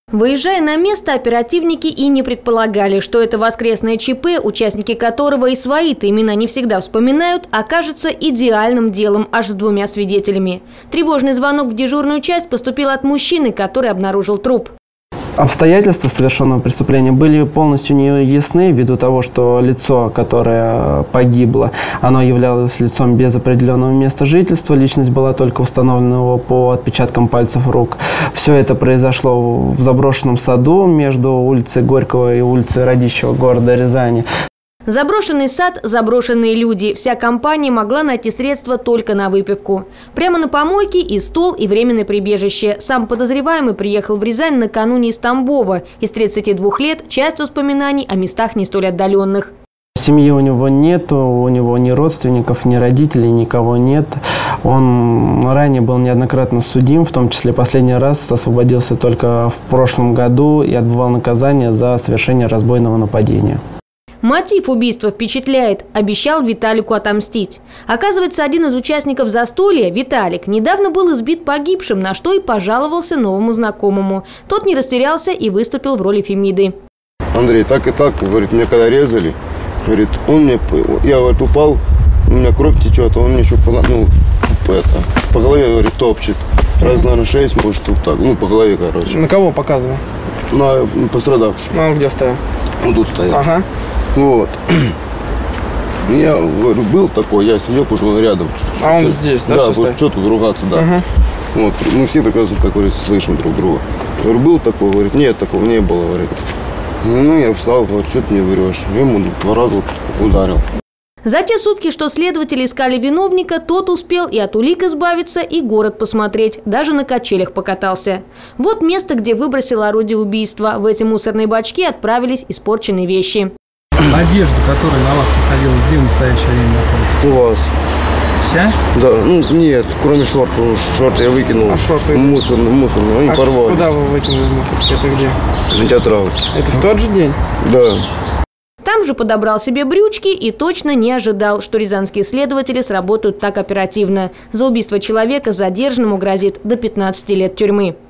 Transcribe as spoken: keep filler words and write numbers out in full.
Выезжая на место, оперативники и не предполагали, что это воскресное ЧП, участники которого и свои-то имена не всегда вспоминают, окажется идеальным делом аж с двумя свидетелями. Тревожный звонок в дежурную часть поступил от мужчины, который обнаружил труп. Обстоятельства совершенного преступления были полностью неясны ввиду того, что лицо, которое погибло, оно являлось лицом без определенного места жительства. Личность была только установлена по отпечаткам пальцев рук. Все это произошло в заброшенном саду между улицей Горького и улицей Радищева города Рязани. Заброшенный сад, заброшенные люди. Вся компания могла найти средства только на выпивку. Прямо на помойке и стол, и временное прибежище. Сам подозреваемый приехал в Рязань накануне из Тамбова. Из тридцати двух лет часть воспоминаний о местах не столь отдаленных. Семьи у него нет, у него ни родственников, ни родителей, никого нет. Он ранее был неоднократно судим, в том числе последний раз освободился только в прошлом году и отбывал наказание за совершение разбойного нападения. Мотив убийства впечатляет. Обещал Виталику отомстить. Оказывается, один из участников застолья, Виталик, недавно был избит погибшим, на что и пожаловался новому знакомому. Тот не растерялся и выступил в роли Фемиды. Андрей, так и так, говорит, меня когда резали, говорит, он мне, я, говорит, упал, у меня кровь течет, он мне еще по, ну, это, по голове, говорит, топчет. Раз, наверное, шесть, может, вот так, ну, по голове, короче. На кого показывал? На пострадавшего. Ну, где стоял? Вот тут стоял. Ага. Вот. Я говорю, был такой, я сидел, потому что он рядом. А он здесь, да? Да, что тут ругаться, да. Ага. Вот. Мы все прекрасно, как говорится, слышим друг друга. Я говорю, был такой, говорит, нет, такого не было, говорит. Ну, я встал, говорю, что ты мне врешь? Я ему два раза ударил. За те сутки, что следователи искали виновника, тот успел и от улик избавиться, и город посмотреть. Даже на качелях покатался. Вот место, где выбросил орудие убийства. В эти мусорные бачки отправились испорченные вещи. Одежда, которая на вас находилась, где в настоящее время находится? У вас. Вся? Да, ну нет, кроме шорт, шорты я выкинул. А шорты? Мусорные, мусорные, они а порвались. Куда вы выкинули мусор? Это где? На театрал. Это в тот же день? Да. Там же подобрал себе брючки и точно не ожидал, что рязанские следователи сработают так оперативно. За убийство человека задержанному грозит до пятнадцати лет тюрьмы.